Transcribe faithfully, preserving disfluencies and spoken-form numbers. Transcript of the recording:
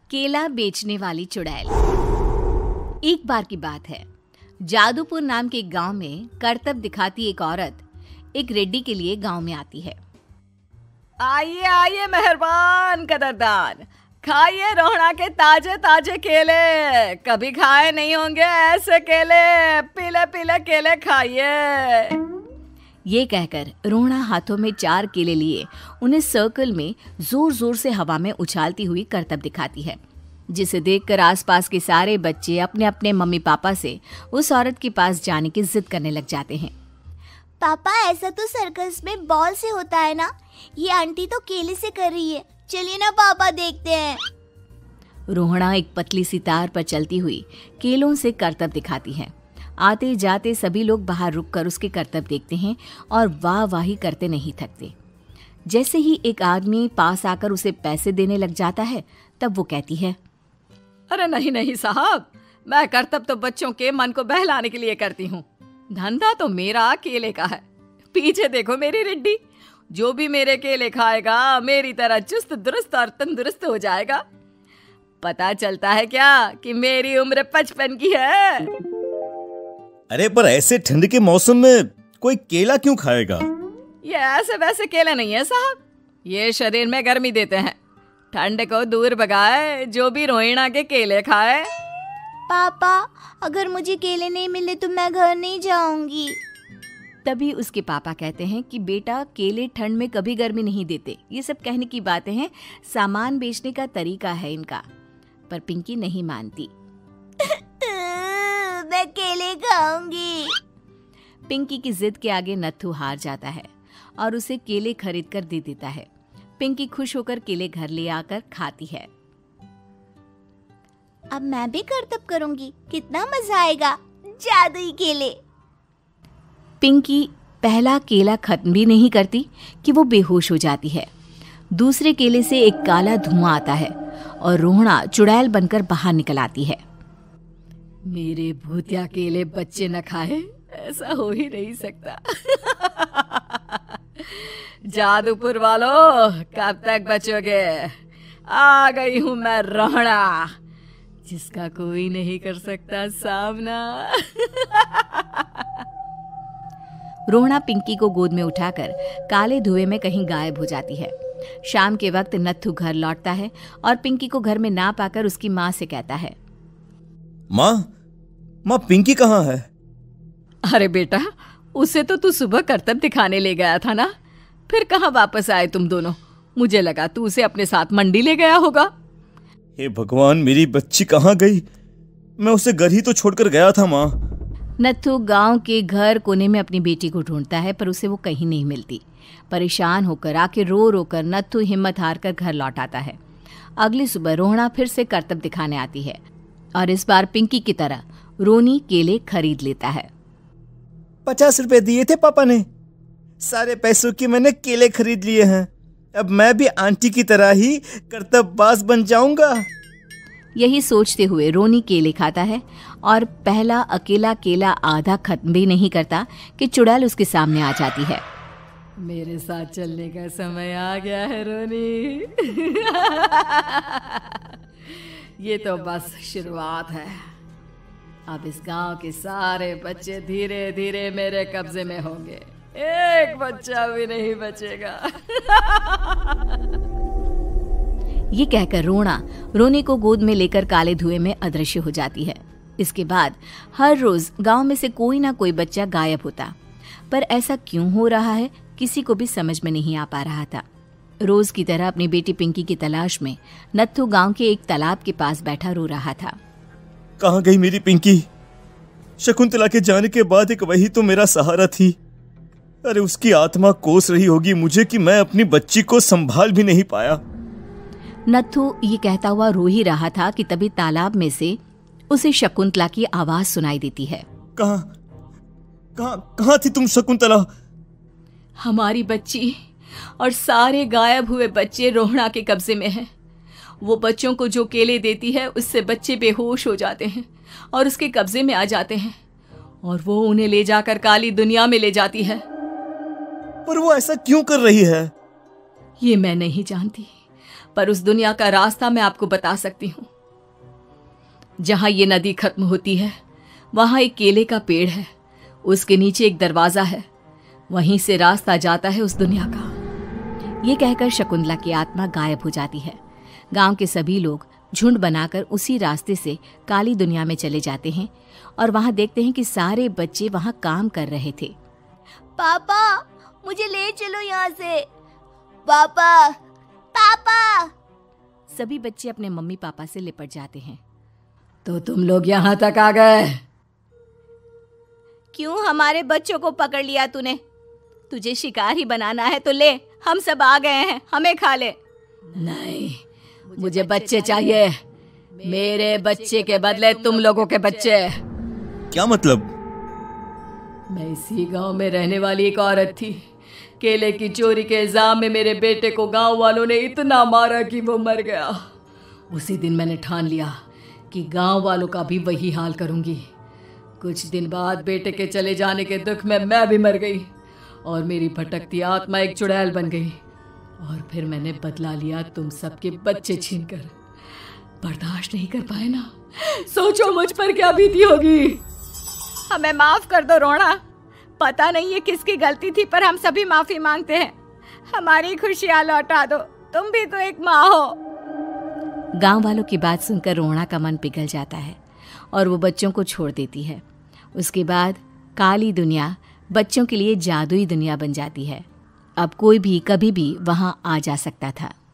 केला बेचने वाली चुड़ैल। एक बार की बात है, जादूपुर नाम के एक गांव में करतब दिखाती एक औरत एक रेड्डी के लिए गांव में आती है। आइए आइए मेहरबान कदरदान, खाइए रोहड़ा के ताजे ताजे केले, कभी खाए नहीं होंगे ऐसे केले, पीले पीले केले खाइए। ये कहकर रोहड़ा हाथों में चार केले लिए उन्हें सर्कल में जोर जोर से हवा में उछालती हुई करतब दिखाती है, जिसे देखकर आसपास के सारे बच्चे अपने अपने मम्मी पापा से उस औरत के पास जाने की जिद करने लग जाते हैं। पापा, ऐसा तो सर्कस में बॉल से होता है ना, ये आंटी तो केले से कर रही है, चलिए ना पापा देखते हैं। रोहड़ा एक पतली सी तार पर चलती हुई केलों से करतब दिखाती है। आते जाते सभी लोग बाहर रुककर उसके करतब देखते हैं और वाह वाही करते नहीं थकते। जैसे ही एक आदमी पास आकर उसे पैसे देने लग जाता है, तब वो कहती है, अरे नहीं नहीं साहब, मैं करतब तो बच्चों के मन को बहलाने के लिए करती हूँ, धंधा तो मेरा केले का है। पीछे देखो मेरी रिड्डी, जो भी मेरे केले खाएगा मेरी तरह चुस्त दुरुस्त और तंदुरुस्त हो जाएगा। पता चलता है क्या कि मेरी उम्र पचपन की है। अरे पर ऐसे ठंड के मौसम में कोई केला क्यों खाएगा? ये ऐसे वैसे केले नहीं है साहब, ये शरीर में गर्मी देते हैं, ठंड को दूर भगाए जो भी रोहिणा के केले खाए। पापा, अगर मुझे केले नहीं मिले तो मैं घर नहीं जाऊंगी। तभी उसके पापा कहते हैं कि बेटा, केले ठंड में कभी गर्मी नहीं देते, ये सब कहने की बातें हैं, सामान बेचने का तरीका है इनका। पर पिंकी नहीं मानती। मैं केले खाऊंगी। पिंकी की जिद के आगे नत्थू हार जाता है और उसे केले खरीद कर दे देता है। पिंकी खुश होकर केले घर ले आकर खाती है। अब मैं भी करतब करूंगी, कितना मजा आएगा, जादुई केले। पिंकी पहला केला खत्म भी नहीं करती कि वो बेहोश हो जाती है। दूसरे केले से एक काला धुआं आता है और रोहड़ा चुड़ैल बनकर बाहर निकल आती है। मेरे भूतिया केले बच्चे न खाए, ऐसा हो ही नहीं सकता। जादूपुर वालों, कब तक बचोगे? आ गई हूं मैं रोहड़ा, जिसका कोई नहीं कर सकता सामना। रोहड़ा पिंकी को गोद में उठाकर काले धुएं में कहीं गायब हो जाती है। शाम के वक्त नत्थू घर लौटता है और पिंकी को घर में ना पाकर उसकी माँ से कहता है, माँ, माँ पिंकी कहाँ है? अरे बेटा, उसे तो तू सुबह करतब दिखाने ले गया था ना, फिर कहाँ वापस आए तुम दोनों? मुझे लगा तू उसे अपने साथ मंडी ले गया होगा। हे भगवान, मेरी बच्ची कहाँ गई? मैं उसे घर ही तो छोड़कर गया था माँ। नत्थू गांव के घर कोने में अपनी बेटी को ढूंढता है, पर उसे वो कहीं नहीं मिलती। परेशान होकर आखिर रो रो कर नत्थू हिम्मत हार कर घर लौट आता है। अगली सुबह रोहड़ा फिर से करतब दिखाने आती है और इस बार पिंकी की तरह रोनी केले खरीद लेता है। पचास रुपए दिए थे पापा ने, सारे पैसों की मैंने केले खरीद लिए हैं। अब मैं भी आंटी की तरह ही करतबबाज बन जाऊंगा। यही सोचते हुए रोनी केले खाता है और पहला अकेला केला आधा खत्म भी नहीं करता कि चुड़ैल उसके सामने आ जाती है। मेरे साथ चलने का समय आ गया है रोनी। ये तो बस शुरुआत है, अब इस गांव के सारे बच्चे धीरे धीरे मेरे कब्जे में होंगे, एक बच्चा भी नहीं बचेगा। ये कहकर रोना रोनी को गोद में लेकर काले धुएं में अदृश्य हो जाती है। इसके बाद हर रोज गांव में से कोई ना कोई बच्चा गायब होता, पर ऐसा क्यों हो रहा है किसी को भी समझ में नहीं आ पा रहा था। रोज की तरह अपनी बेटी पिंकी की तलाश में नत्थू गांव के एक तालाब के पास बैठा रो रहा था। कहाँ गई मेरी पिंकी? शकुंतला के जाने के बाद एक वही तो मेरा सहारा थी। अरे उसकी आत्मा कोस रही होगी मुझे कि मैं अपनी बच्ची को संभाल भी नहीं पाया। नत्थू ये कहता हुआ रो ही रहा था कि तभी तालाब में से उसे शकुंतला की आवाज सुनाई देती है। कहाँ कहाँ कहाँ थी तुम शकुंतला? हमारी बच्ची और सारे गायब हुए बच्चे रोहड़ा के कब्जे में हैं। वो बच्चों को जो केले देती है उससे बच्चे बेहोश हो जाते हैं और उसके कब्जे में आ जाते हैं और वो उन्हें ले जाकर काली दुनिया में ले जाती है। पर वो ऐसा क्यों कर रही है? ये मैं नहीं जानती, पर उस दुनिया का रास्ता मैं आपको बता सकती हूँ। जहां ये नदी खत्म होती है वहां एक केले का पेड़ है, उसके नीचे एक दरवाजा है, वहीं से रास्ता जाता है उस दुनिया का। ये कहकर शकुंतला की आत्मा गायब हो जाती है। गांव के सभी लोग झुंड बनाकर उसी रास्ते से काली दुनिया में चले जाते हैं और वहां देखते हैं कि सारे बच्चे वहां काम कर रहे थे। पापा मुझे ले चलो यहाँ से। पापा पापा। सभी बच्चे अपने मम्मी पापा से लिपट जाते हैं। तो तुम लोग यहाँ तक आ गए? क्यों हमारे बच्चों को पकड़ लिया तूने? तुझे शिकार ही बनाना है तो ले, हम सब आ गए हैं, हमें खा ले। नहीं, मुझे बच्चे चाहिए, मेरे बच्चे के बदले तुम लोगों के बच्चे। क्या मतलब? मैं इसी गांव में रहने वाली एक औरत थी। केले की चोरी के इल्जाम में मेरे बेटे को गांव वालों ने इतना मारा कि वो मर गया। उसी दिन मैंने ठान लिया कि गांव वालों का भी वही हाल करूंगी। कुछ दिन बाद बेटे के चले जाने के दुख में मैं भी मर गई और मेरी भटकती आत्मा एक चुड़ैल बन गई। और फिर मैंने बदला लिया तुम सबके बच्चे छीनकर। बर्दाश्त नहीं कर पाए ना, सोचो मुझ पर क्या बीती होगी। हमें माफ कर दो रोना, पता नहीं ये किसकी गलती थी पर हम सभी माफी मांगते हैं। हमारी खुशियां लौटा दो, तुम भी तो एक माँ हो। गांव वालों की बात सुनकर रोहना का मन पिघल जाता है और वो बच्चों को छोड़ देती है। उसके बाद काली दुनिया बच्चों के लिए जादुई दुनिया बन जाती है। अब कोई भी कभी भी वहां आ जा सकता था।